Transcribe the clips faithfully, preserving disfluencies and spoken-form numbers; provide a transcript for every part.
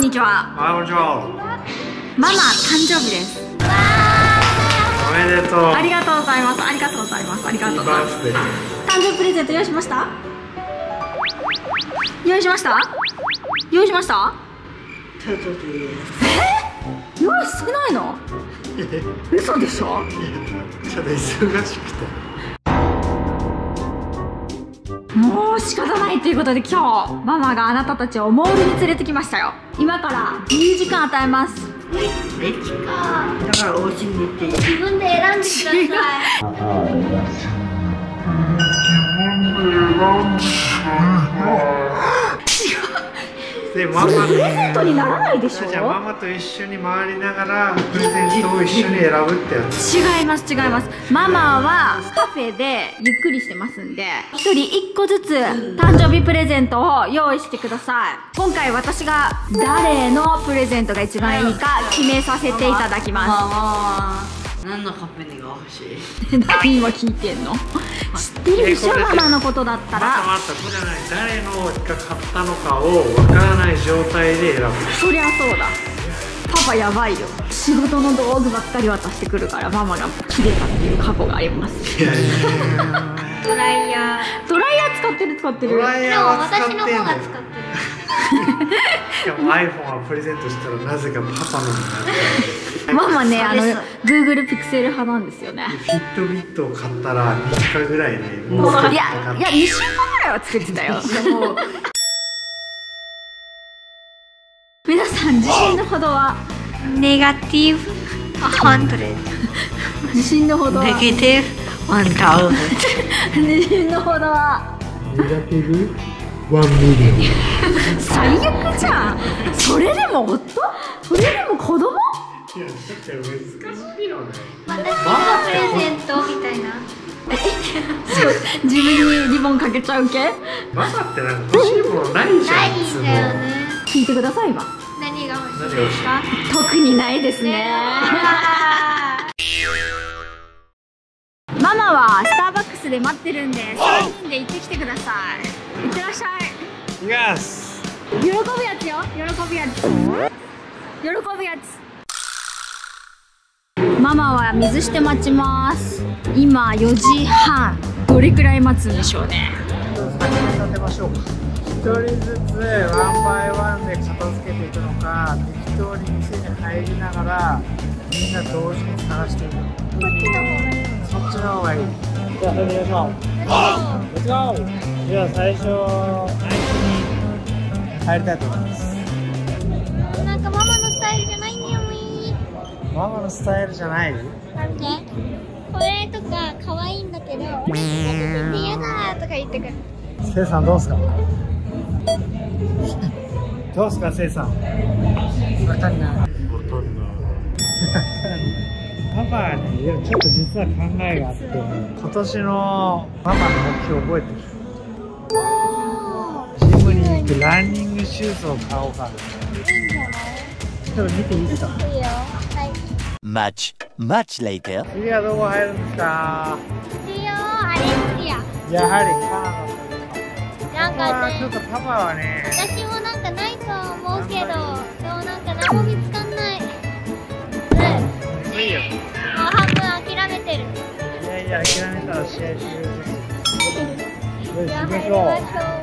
にちは。 はい、こんにちは。 ママ誕生日です。 おめでとう。 ありがとうございます。ありがとうございます。ありがとうございます。誕生日プレゼント用意しました。用意しました。用意しました。 ちょっとです。 え？用意してないの？嘘でしょ？ ちょっと忙しくて。 もう仕方ないということで、今日ママがあなたたちをモールに連れてきましたよ。今からにじかん与えます。 え、っちか。だからお家に行って自分で選んでください。 違う。 で、ママプレゼントにならないでしょ。 じゃあママと一緒に回りながらプレゼントを一緒に選ぶってやつ。 違います違います。ママはカフェでゆっくりしてますんで、ひとりいっこずつ誕生日プレゼントを用意してください。今回私が誰のプレゼントが一番いいか決めさせていただきます。 何のカペニが欲しい？ 何今聞いてんの？知ってるでしょ、ママのことだったら。 またまたこれじゃない、誰のが買ったのかをわからない状態で選ぶ。 そりゃそうだ。パパやばいよ。仕事の道具ばっかり渡してくるからママが切れたっていう過去があります。 いやいやいやドライヤー。 ドライヤー使ってる使ってる。 ドライでもヤーは使っ私のてんだよ。 方が使ってる。 しかも アイフォン はプレゼントしたらなぜかパパのになっちゃう。 ママね、あの Google ピクセル派なんですよね。 フィットビットを買ったらみっかぐらいでもういやいやにしゅうかんぐらいは作ってたよ。皆さん自信のほどは？ ネガティブひゃく。 自信のほどは？ ネガティブいちまん。 自信のほどは？ ネガティブいちミリオン。 最悪じゃん。それでも夫？それでも子供？ いや、だって難しいよね。 私のプレゼントみたいな。 自分にリボンかけちゃう系？ ママってなんか欲しいものないじゃん。 ないんだよね。 聞いてください今。 何が欲しいですか？ 特にないですね。ママはスターバックスで待ってるんで、さんにんで行ってきてください。いってらっしゃい。 いきます。 喜ぶやつよ。喜ぶやつ。喜ぶやつ。ママは水して待ちます。今よじはん。どれくらい待つんでしょうね。 先に立てましょうか。一人ずつワンバイワンで片付けていくのか、適当に店に入りながらみんな同時に探していくのか。そっちの方がいい。じゃあ始めましょう。レッツゴー。では最初ナイスに入りたいと思います。 なんかママのスタイルじゃないんだよね。 ママのスタイルじゃない？ なんで？これとか可愛いんだけど、俺全然嫌だとか言ってくる。 せいさんどうすか？どうすかせいさん？わかんない。わかんない。パパはね、ちょっと実は考えがあって、今年のママの目標覚えてる？ジムに行ってランニングシューズを買おうかな。 いいんじゃない？ ちょっと見ていいですか？ いいよ。はい。 Much, much later. 次はどこ入るんですか？ 必要あれ好きや。 やはりカナダ。 なんかね、 ちょっとパパはね、 私もなんかないと思うけど、でもなんか何も見つかんない。うん。 いいよ。 もう半分諦めてる。 いやいや、諦めたら試合終了です。よし、 じゃあ行きましょう。 入りましょう。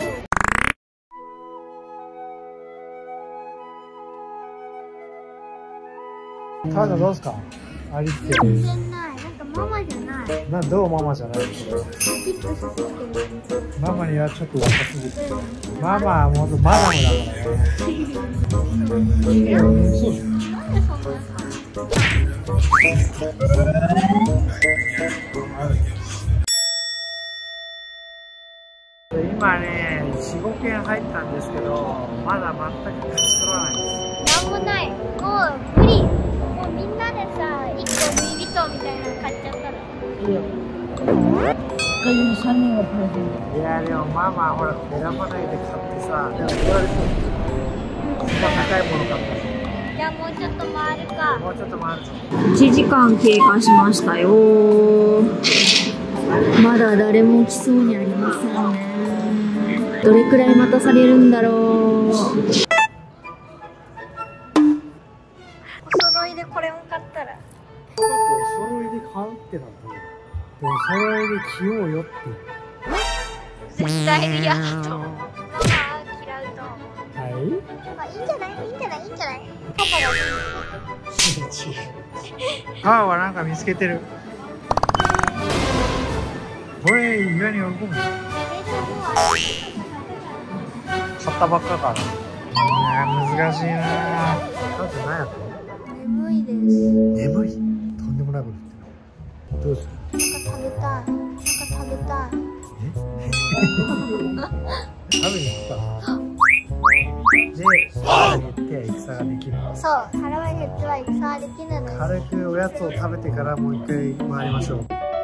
カナダどうすか？ありってる。 全然ない。なんかママじゃない。 な、どうママじゃないの？ シャキッとしすぎてる。 ママにはちょっと若すぎて。ママはもっとマダムだからね。いいよ、そうじゃん。 なんでそんな今ね、よん、ごけん入ったんですけど、まだ全く見つからないです。 なんもない。もう無理。もうみんなでさ、いっこルイ・ヴィトンみたいなの買っちゃったら。 いいよ。さんにんがプレゼント。 いや、でもママほら、選ばないで買ってさ、でも怒られそう。そんな高いもの買ってさ。 じゃあもうちょっと回るか。 もうちょっと回るぞ。 いちじかん経過しましたよ。まだ誰も来そうにありませんね。どれくらい待たされるんだろう。 ってなったよ。でもそれで着ようよって絶対に嫌だと思う。ママは嫌うと思う。 はいまあいいんじゃない？いいんじゃない？いいんじゃない？パパがいい。 母はなんか見つけてる。これ意外に喜ぶ。 え、でももうあ買ったばっかから。いや難しいな。母ちゃん何やったの？ れ眠いです。 眠い。とんでもないこと言ってる。どうする？ なんか食べたい。なんか食べたい。 食べに行ったの？で、腹が減って戦ができる。 そう、腹が減っては戦はできぬの。 軽くおやつを食べてからもう一回回りましょう。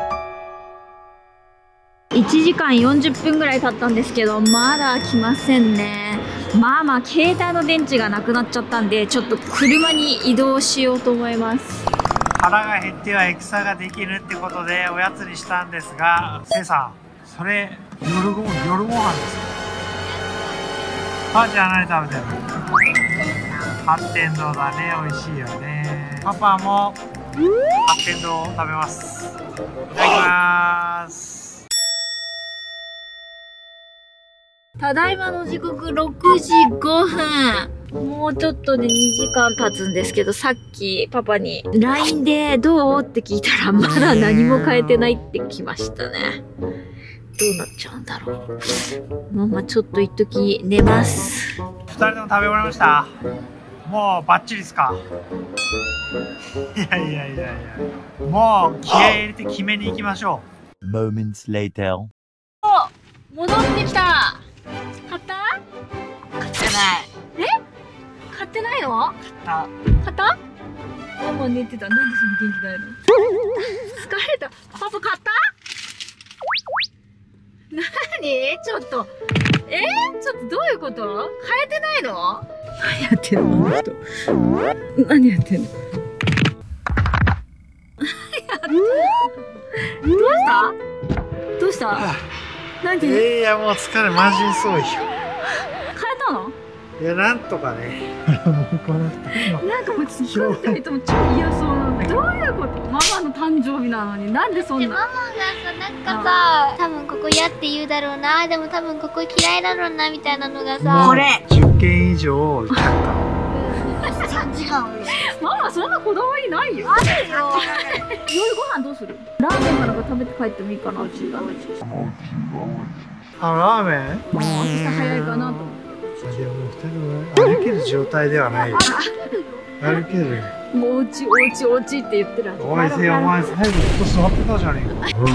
いちじかんよんじゅっぷんぐらい経ったんですけど、まだ来ませんね。まあまあ携帯の電池がなくなっちゃったんで、ちょっと車に移動しようと思います。 腹が減っては戦ができるってことでおやつにしたんですが、せいさん、それ夜ご夜ご飯ですか？母ちゃん何食べてるの？八天堂だね、美味しいよね。パパも八天堂を食べます。いただきます。 ただいまの時刻ろくじごふん。もうちょっとでにじかん経つんですけど、さっきパパに ライン でどうって聞いたら、まだ何も変えてないってきましたね。どうなっちゃうんだろう。ママちょっと一時寝ます。 二人とも食べ終わりました。もうバッチリですか？いやいやいやいや、もう気合い入れて決めに行きましょう。 Moments later. 戻ってきた。買った？ 買ってない。 買ってないの？ あ、 買った？ママ寝てた。なんでその元気ないの？疲れた。パパ買った？なに？ちょっと。えー、ちょっとどういうこと？変えてないの？何やってんの？あの人。何やってんの？どうしたどうした何？ いやもう疲れマジそうよ。 変えたの？ いやなんとかね。もうこの二人のなんかもうすっごい二人とも超嫌そうなの。どういうこと？ママの誕生日なのになんでそんな。 でママがさ、なんかさ、多分ここ嫌って言うだろうな、でも多分ここ嫌いだろうなみたいなのがさ、 これじゅっけん以上却下。 さんじかん美味しい。 ママそんなこだわりないよ。あるよ。夜ご飯どうする？ラーメンかなんか食べて帰ってもいいかな。違う。 あ、ラーメン？ もう明日早いかなと思って。 でももう二人とも歩ける状態ではないよ。歩ける。 もうおうちおうちおうちって言ってる。 おいせい、お前最後ここ座ってたじゃねえか。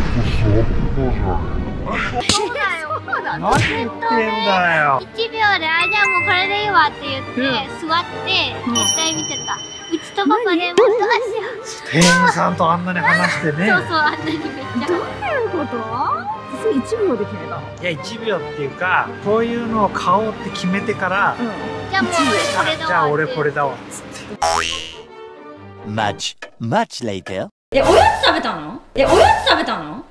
そうだよ。 何言ってんだよ。 いちびょうで、あ、じゃあもうこれでいいわって言って、座って携帯見てた。うちとパパでもうどうしよう。 店員さんとあんなに話してね。 そうそう、あんなにめっちゃ。 どういうこと？それいちびょうで決めたの？ いやいちびょうっていうか、こういうのを買おうって決めてから、 じゃあもうこれだわ。 じゃあ俺これだわっつって。 Much, much later. え、おやつ食べたの？え、おやつ食べたの？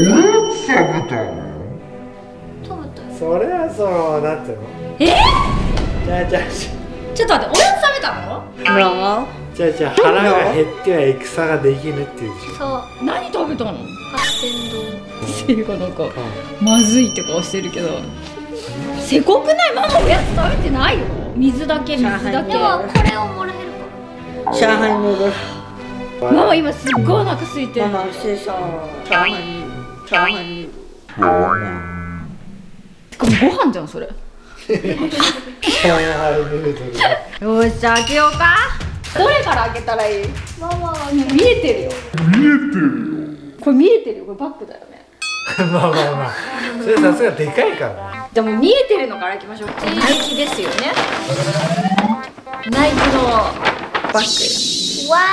食べたよ。 それはそのなんていうの？ え？ じゃあじゃあちょっと待って、おやつ食べたの？ なじゃあじゃあ腹が減っては戦ができぬっていうでしょ。 そう、 何食べたの？ 八天堂。 っていうかなんかまずいって顔してるけど。せこくない？ママおやつ食べてないよ。水だけ水だけ。 でもこれをもらえるから。 上海ヌードル。 ママ今すっごいお腹空いてる。 ママしてさ、上海ヌードル。上海ヌードル。 しかもご飯じゃんそれ。 上海ヌードル。 よし、じゃあ開けようか。どれから開けたらいい？ ママは見えてるよ。見えてるよ。これ見えてるよ。これバッグだよね。 まあまあまあ。それさすがでかいから。 じゃあもう見えてるのから開けましょう。ナイキですよね。ナイキのバッグ。 わ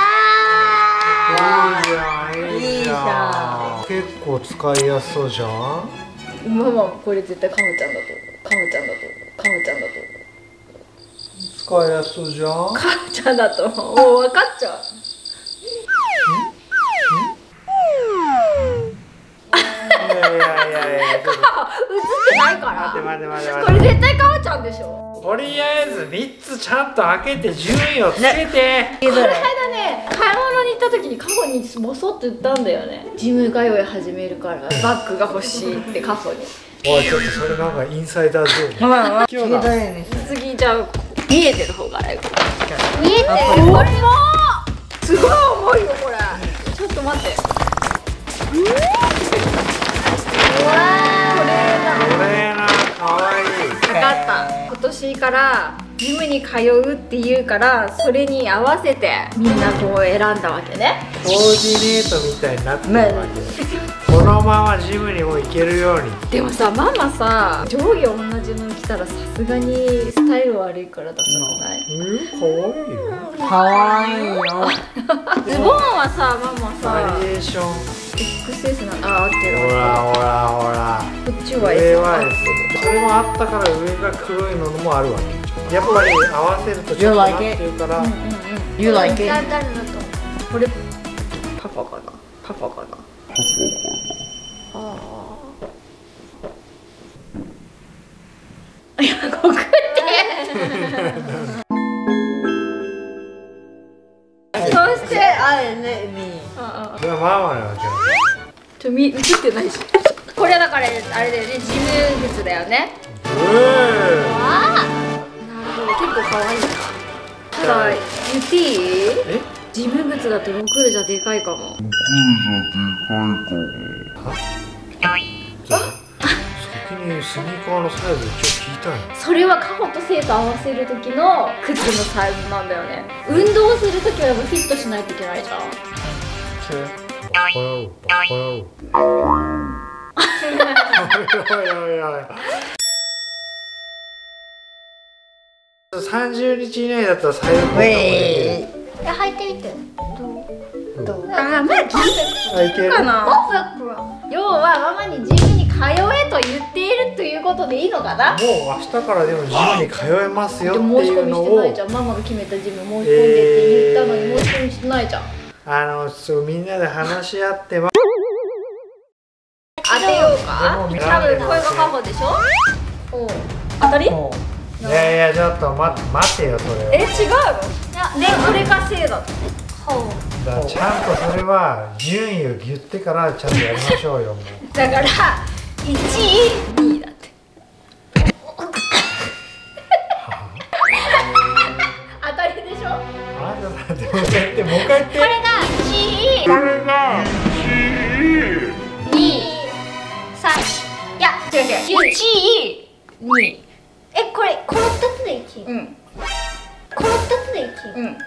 いいじゃん、いいじゃん。結構使いやすそうじゃん。 ママこれ絶対カムちゃんだと思う。カムちゃんだと思う。カムちゃんだと思う。 使いやすそうじゃん。 カムちゃんだと思う。もう分かっちゃう。 いやいやいやいや、ちょっと映ってないから待って待って待ってこ待って。 れ絶対カムちゃんでしょ。 とりあえずみっつちゃんと開けて順位をつけて。 この間ね、買い物にた時にカホにボソッと言ったんだよね。ジム通い始めるからバッグが欲しいってカホに。 おいちょっとそれなんかインサイダーゾーン。 まあまあ今日だ次じゃあ見えてる方から行こう。 見えてる。 これもすごい重いよこれ。ちょっと待って。 トレーナーかわいい。 分かった。今年からジムに通うって言うからそれに合わせてみんなこう選んだわけね。 コーディネートみたいになってるわけ。このままジムにも行けるように。 でもさママさ上下同じの着たらさすがにスタイル悪いから出さない。 うんかわいいよ。 かわいいよ。 ズボンはさママさバリエーション。 エックスエス なあ合ってる。 ほらほらほら。 こっちは上 S は合って S。それもあったから上が黒いのもあるわけ。やっぱり合わせるとちょっとなってるから。 You like it? 誰だと思う。 これパパかなパパかな。ああ。いやこくって。そしてあれね、み。 ああじゃあママなわけ。 ちょみ映ってないし。これだからあれだよねジム靴だよね。 うなるほど結構可愛いな。ただ言っていい？ え？ ジム靴だとロクルじゃでかいかも。 先にスニーカーのサイズ一応聞いたんや。 それはカホとセイと合わせる時の靴のサイズなんだよね。運動する時はやっぱフィットしないといけないじゃん。 バカ野郎バカ野郎。おいおいおい。さんじゅうにち以内だったらサイズ取った方がいい。 え履いてみて。 どう？ ああまあ聞いあいけるたかな。 パーフェクトは。 要はママにジムに通えと言っているということでいいのかな。 もう明日からでもジムに通えますよってでも申し込みいうのをしてないじゃん。ママが決めたジム申し込んでって言ったのに申し込みしてないじゃん。 あのそうみんなで話し合ってま当てようか。多分これがカホでしょ。おう当たり？ いやいやちょっと待って待てよそれは。 え違うの？でこれがセイだった。 だからちゃんとそれは順位を言ってからちゃんとやりましょうよもう。 だからいちいにいだって。当たりでしょ。 あんただってもう一回言ってもう一回言って。 これがいちい。 これがに、さん。いや違う違ういちいにい。 えこれこのふたつでいちい。 うんこのふたつでいちい。 うん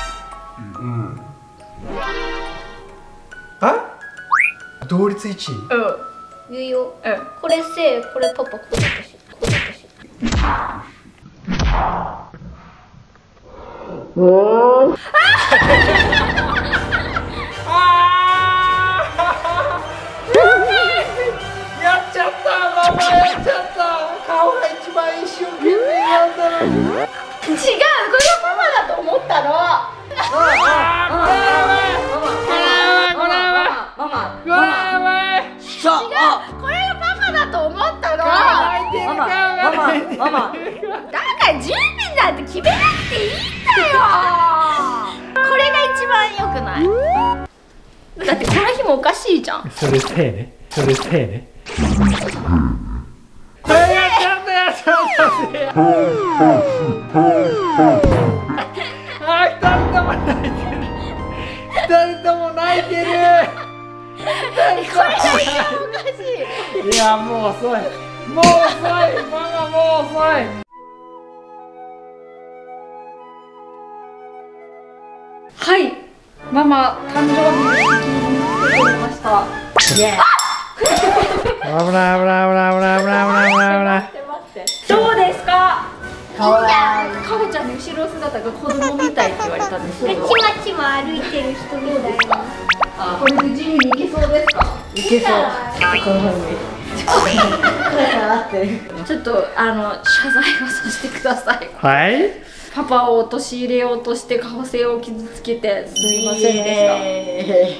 あ同率いちい。 うん言うよ。 うん。 これせい、これパパ、これ私、これ私。 やっちゃったママやっちゃった顔が一番一生懸命やったのに。 違うこれがパパだと思ったの。ママママママそう。 違うこれがパパだと思ったの。 泣いてるママママママ。 だから準備なんて決めなくていいんだよ。これが一番良くない？だってこの日もおかしいじゃん。 それせいねそれせいね。これやっちゃったやっちゃったあ二人とも泣いてる二人とも泣いてる。 これが一番おかしい。 いやもう遅いもう遅いママもう遅い。 はいママ誕生日に来てくれました。 イエーイ。 危ない危ない危ない危ない危ない危ない危ない。 どうですか？ かわいい。 かほちゃんの後ろ姿が子供みたいって言われたんですけど。 ちまちま歩いてる人みたいな。 あ、これでジムに行けそうですか？ いけそう。この方に。声が合ってる。 ちょっとあの謝罪をさせてください。 はいパパを陥れようとしてカホセイを傷つけてすみませんでした。 え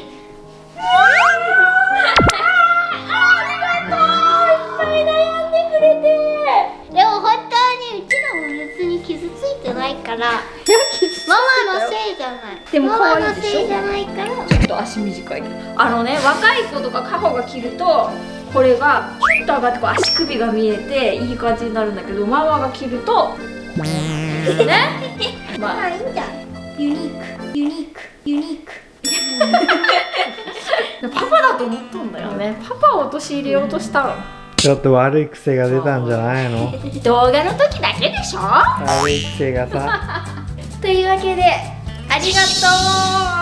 でも本当にうちのも別に傷ついてないからママのせいじゃない。 でも可ママの愛いでしょ。 せいじゃないからちょっと足短いけど、あのね、若い子とかカホが着るとこれがキュッと上がってこう足首が見えていい感じになるんだけど、ママが着るとねまあまあいいんじゃん。ユニークユニークユニークパパだと思ったんだよね。パパを陥れようとしたの。 ちょっと悪い癖が出たんじゃないの？ 動画の時だけでしょ。 悪い癖がさ。 というわけでありがとう。